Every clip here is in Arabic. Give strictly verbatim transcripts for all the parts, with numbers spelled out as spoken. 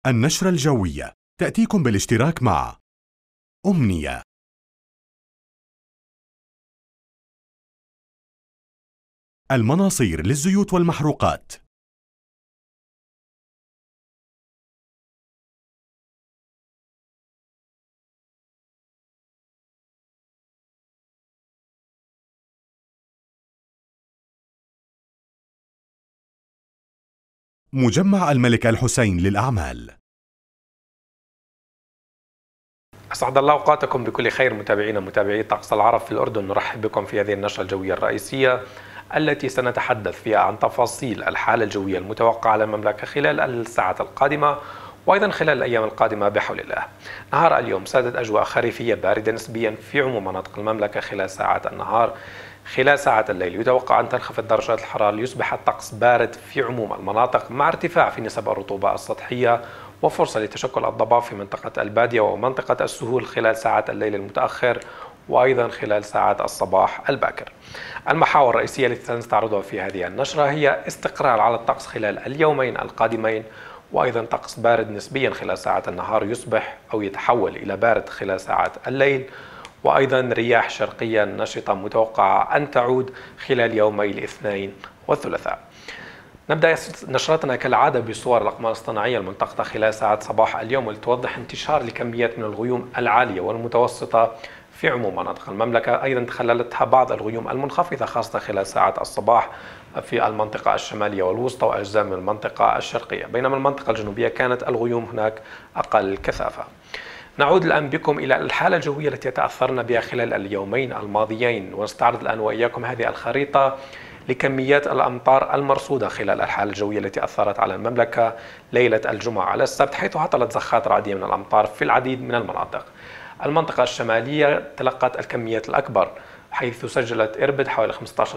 النشرة الجوية تأتيكم بالاشتراك مع أمنية. المناصير للزيوت والمحروقات. مجمع الملك الحسين للأعمال. أسعد الله أوقاتكم بكل خير متابعينا متابعي طقس العرب في الأردن. نرحب بكم في هذه النشرة الجوية الرئيسية التي سنتحدث فيها عن تفاصيل الحالة الجوية المتوقعة على المملكة خلال الساعات القادمة وأيضا خلال الأيام القادمة بحول الله. نهار اليوم سادت أجواء خريفية باردة نسبيا في عموم مناطق المملكة خلال ساعات النهار. خلال ساعات الليل يتوقع أن تنخفض درجات الحرارة ليصبح الطقس بارد في عموم المناطق مع ارتفاع في نسب الرطوبة السطحية وفرصة لتشكل الضباب في منطقة البادية ومنطقة السهول خلال ساعات الليل المتأخر وأيضا خلال ساعات الصباح الباكر. المحاور الرئيسية التي سنستعرضها في هذه النشرة هي استقرار على الطقس خلال اليومين القادمين وأيضا طقس بارد نسبيا خلال ساعات النهار يصبح أو يتحول إلى بارد خلال ساعات الليل وأيضا رياح شرقية نشطة متوقعة أن تعود خلال يومي الاثنين والثلاثاء. نبدأ نشرتنا كالعادة بصور الأقمار الصناعية الملتقطة خلال ساعات صباح اليوم والتي توضح انتشار لكميات من الغيوم العالية والمتوسطة في عموم مناطق المملكة. أيضا تخللتها بعض الغيوم المنخفضة خاصة خلال ساعات الصباح في المنطقة الشمالية والوسطى وأجزاء من المنطقة الشرقية، بينما المنطقة الجنوبية كانت الغيوم هناك أقل كثافة. نعود الآن بكم إلى الحالة الجوية التي تأثرنا بها خلال اليومين الماضيين ونستعرض الآن وإياكم هذه الخريطة لكميات الأمطار المرصودة خلال الحالة الجوية التي أثرت على المملكة ليلة الجمعة على السبت، حيث هطلت زخات رعدية من الأمطار في العديد من المناطق. المنطقة الشمالية تلقت الكميات الأكبر حيث سجلت إربد حوالي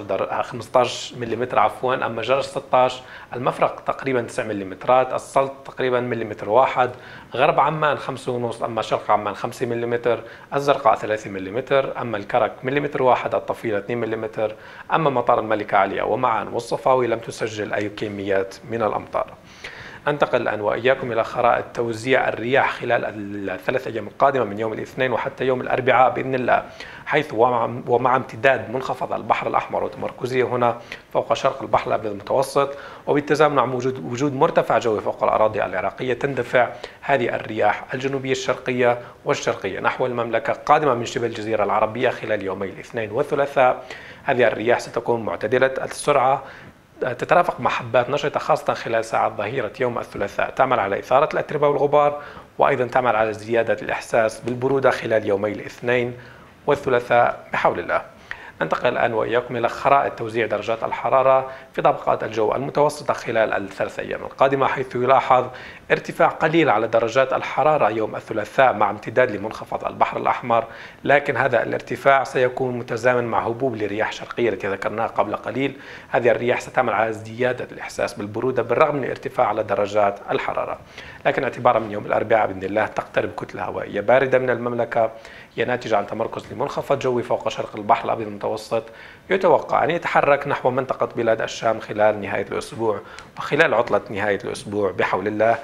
خمسة عشر ملم عفوا، أما جرش ستة عشر، المفرق تقريبا تسعة ملم، السلط تقريبا مليمتر واحد، غرب عمان خمسة ونص، أما شرق عمان خمسة ملم، الزرقاء ثلاثة ملم، أما الكرك مليمتر واحد، الطفيلة اثنين ملم، أما مطار الملكة عليا ومعان والصفاوي لم تسجل أي كميات من الأمطار. ننتقل الآن وإياكم إلى خرائط توزيع الرياح خلال الثلاث أيام القادمة من يوم الاثنين وحتى يوم الأربعاء بإذن الله، حيث ومع امتداد منخفض البحر الأحمر وتمركزه هنا فوق شرق البحر الأبيض المتوسط وبالتزامن مع وجود وجود مرتفع جوي فوق الأراضي العراقية تندفع هذه الرياح الجنوبية الشرقية والشرقية نحو المملكة قادمة من شبه الجزيرة العربية خلال يومي الاثنين والثلاثاء. هذه الرياح ستكون معتدلة السرعة تترافق مع حبات نشطة خاصة خلال ساعات ظهيرة يوم الثلاثاء، تعمل على إثارة الأتربة والغبار وأيضا تعمل على زيادة الإحساس بالبرودة خلال يومي الاثنين والثلاثاء بحول الله. ننتقل الآن وإياكم إلى خرائط توزيع درجات الحرارة في طبقات الجو المتوسطة خلال الثلاث أيام القادمة، حيث يلاحظ ارتفاع قليل على درجات الحرارة يوم الثلاثاء مع امتداد لمنخفض البحر الأحمر، لكن هذا الارتفاع سيكون متزامن مع هبوب لرياح شرقية التي ذكرناها قبل قليل. هذه الرياح ستعمل على زيادة الإحساس بالبرودة بالرغم من الارتفاع على درجات الحرارة، لكن اعتبارا من يوم الأربعاء بإذن الله تقترب كتلة هوائية باردة من المملكة هي ناتجة عن تمركز لمنخفض جوي فوق شرق البحر الأبيض المتوسط يتوقع أن يتحرك نحو منطقة بلاد الشام خلال نهاية الأسبوع وخلال عطلة نهاية الأسبوع بحول الله.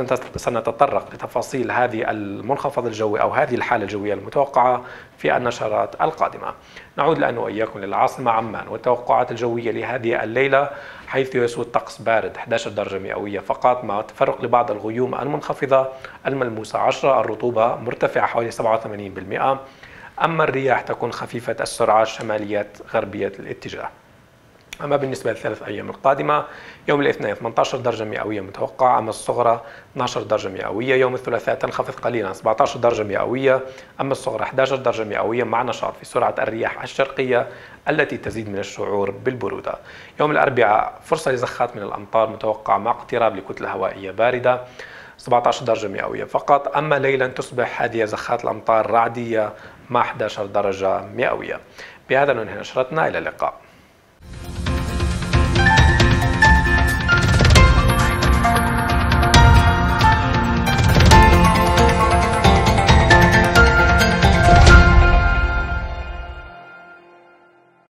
سنتطرق لتفاصيل هذه المنخفض الجوي أو هذه الحالة الجوية المتوقعة في النشرات القادمة. نعود الآن وإياكم للعاصمة عمان والتوقعات الجوية لهذه الليلة، حيث يسود طقس بارد إحدى عشرة درجة مئوية فقط مع تفرق لبعض الغيوم المنخفضة الملموسة عشرة، الرطوبة مرتفعة حوالي سبعة وثمانين بالمئة، أما الرياح تكون خفيفة السرعة شمالية غربية الاتجاه. أما بالنسبة للثلاث أيام القادمة، يوم الاثنين ثمانية عشر درجة مئوية متوقعة، أما الصغرى اثنتي عشرة درجة مئوية، يوم الثلاثاء تنخفض قليلا سبعة عشر درجة مئوية، أما الصغرى إحدى عشرة درجة مئوية مع نشاط في سرعة الرياح الشرقية التي تزيد من الشعور بالبرودة. يوم الأربعاء فرصة لزخات من الأمطار متوقعة مع اقتراب لكتلة هوائية باردة سبعة عشر درجة مئوية فقط، أما ليلا تصبح هذه زخات الأمطار رعدية مع إحدى عشرة درجة مئوية. بهذا ننهي نشرتنا، إلى اللقاء.